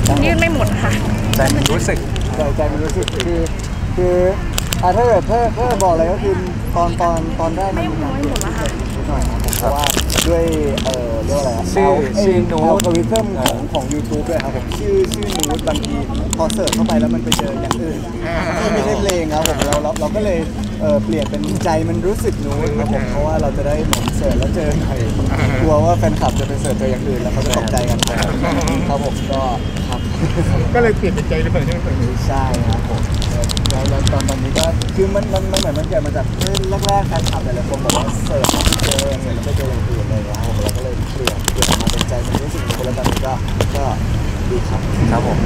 ยืดไม่หมดค่ะใจมันรู้สึกใจมันรู้สึกคือถ้าเกิดถ้าบอกอะไรก็คือตอนแรกมันมีการเปลี่ยนนิดหน่อยนะเพราะว่าด้วยเรียกว่าอะไรชื่อนูอัลกอริทึมของ YouTube ด้วยครับผมชื่อนูดบางทีพอเสิร์ชเข้าไปแล้วมันไปเจออย่างอื่นที่ไม่ใช่เพลงครับผมเราก็เลยเปลี่ยนเป็นใจมันรู้สึกนูดครับผมเพราะว่าเราจะได้เหมือนเสิร์ชแล้วเจอใครกลัวว่าแฟนคลับจะไปเสิร์ชเจออย่างอื่นแล้วเขาจะตกใจกันครับผมก็ครับก็เลยเปลี่ยนเป็นใจเลยใช่ครับผมแล้วตอนนี้ก็คือมันเหมือนมันเกิดมาจากแรกๆการขับหลายๆคนบอกว่าเสิร์ชเจอเสิร์ชแล้วไปเจออย่างอื่นเลยนะครับผมเราก็เลยเปลี่ยนมาเป็นใจมันรู้สึกคนละแบบก็ดีครับครับผม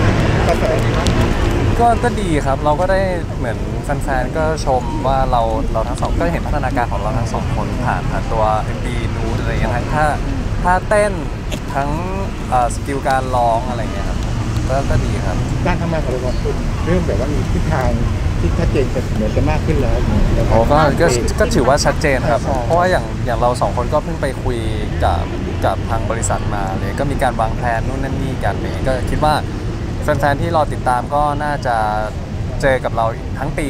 ก็ดีครับเราก็ได้เหมือนแฟนๆก็ชมว่าเราทั้งสองก็เห็นพัฒนาการของเราทั้งสองคนผ่านตัว MV นูดอะไรอย่างเงี้ยทั้งท่าเต้นทั้งสกิลการร้องอะไรเงี้ยครับก็ดีครับการทำงานของเราเริ่มแบบว่ามีทิศทางที่ชัดเจนเหมือนกันมากขึ้นแล้วก็ถือว่าชัดเจนครับเพราะว่าอย่างเราสองคนก็เพิ่งไปคุยกับทางบริษัทมาเลยก็มีการวางแผนนู่นนั่นนี่กันเลยก็คิดว่าแฟนๆที่รอติดตามก็น่าจะเจอกับเราทั้งปี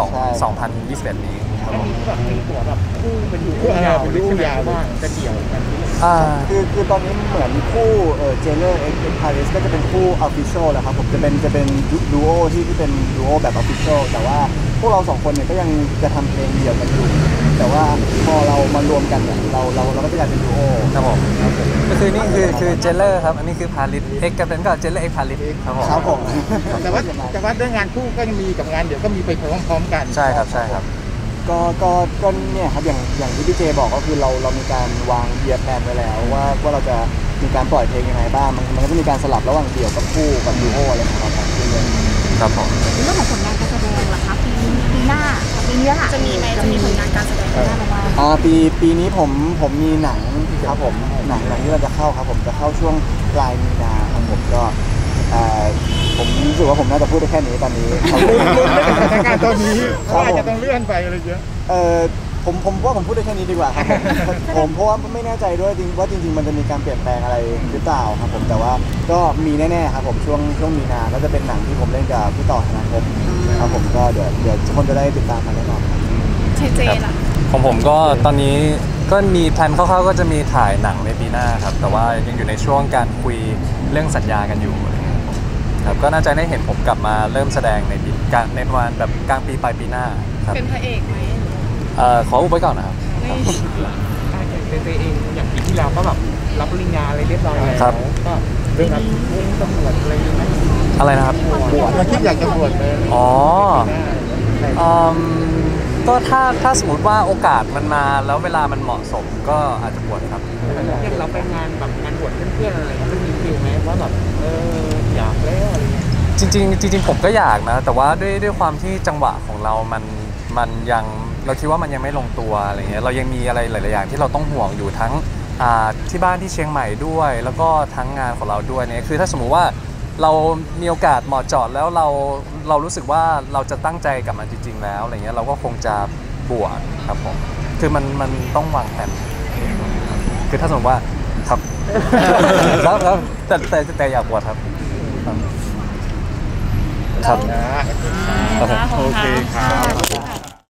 2021นี้ครับผมมีตัวแบบคู่เป็นคู่ยาวว่าจะเดี่ยวกันคือตอนนี้เหมือนคู่เจเลอร์เอ็กซ์พาริสก็จะเป็นคู่ออฟฟิเชียลแล้วครับผมจะเป็นดูโอที่เป็นดูโอแบบออฟฟิเชียลแต่ว่าพวกเราสองคนเนี่ยก็ยังจะทำเพลงเดี่ยวกันอยู่แต่ว่าพอเรามารวมกันเนี่ยเราก็จะกลายเป็นดูโอครับผมก็คือนี่คือเจเลอร์ครับอันนี้คือพาริสเอ็กก็เป็นก็เจเลอร์เอ็กพาริสครับผมแต่ว่าเรื่องงานคู่ก็ยังมีกับงานเดี๋ยวก็มีไปพร้อมๆกันใช่ครับก็เนี่ยครับอย่างที่พี่เจบอกก็คือเรามีการวางเยียร์แพลนไว้แล้วว่าเราจะมีการปล่อยเพลงยังไงบ้างมันก็จะมีการสลับระหว่างเดี่ยวกับคู่กับดูโออะไรนะครับครับผมเรื่องของผลงานการแสดงล่ะคะปีหน้าปีนี้ล่ะจะมีผลงานการแสดงได้ไหมว่าปีนี้ผมมีหนังครับผมหนังที่เราจะเข้าครับผมจะเข้าช่วงปลายมีนาครับผมก็ผมรู้สึกว่าผมน่าจะพูดได้แค่นี้ตอนนี้สถานการณ์ตอนนี้อาจจะต้องเลื่อนไปอะไรเยอะผมว่าผมพูดได้แค่นี้ดีกว่าครับผมเพราะว่าไม่แน่ใจด้วยว่าจริงๆมันจะมีการเปลี่ยนแปลงอะไรหรือเปล่าครับผมแต่ว่าก็มีแน่ๆครับผมช่วงมีนาก็จะเป็นหนังที่ผมเล่นกับพี่ต่อธนาคมครับผมก็เดี๋ยวทุกคนจะได้ติดตามกันแน่นอนเจล่ะของผมก็ตอนนี้ก็มีแพลนคร่าวๆก็จะมีถ่ายหนังในปีหน้าครับแต่ว่ายังอยู่ในช่วงการคุยเรื่องสัญญากันอยู่ครับก็น่าจะได้เห็นผมกลับมาเริ่มแสดงในประมาณแบบกลางปีปลายปีหน้าครับเป็นพระเอกไหมขออุบไว้ก่อนนะครับเจเองอย่างปีที่แล้วก็แบบรับปริญญาอะไรเรียบร้อยแล้วก็เรื่องนั้นตำรวจอะไรไหมอะไรนะครับบวชเราคิดอยากจะบวชเลยก็ถ้าสมมติว่าโอกาสมันมาแล้วเวลามันเหมาะสมก็อาจจะบวชครับอย่างเราไปงานแบบงานบวชเพื่อนๆอะไรมันมีฟิลไหมว่าแบบอยากแล้วอะไรจริงผมก็อยากนะแต่ว่าด้วยความที่จังหวะของเรามันยังเราคิดว่ามันยังไม่ลงตัวอะไรเงี้ยเรายังมีอะไรหลายๆอย่างที่เราต้องห่วงอยู่ทั้งที่บ้านที่เชียงใหม่ด้วยแล้วก็ทั้งงานของเราด้วยเนี่ยคือถ้าสมมุติว่าเรามีโอกาสเหมาะเจาะแล้วเรารู้สึกว่าเราจะตั้งใจกับมันจริงๆแล้วอะไรเงี้ยเราก็คงจะบวชครับผมคือมันต้องวางแผนคือถ้าสมมติว่าครับแล้วแต่อยากบวชครับโอเคครับ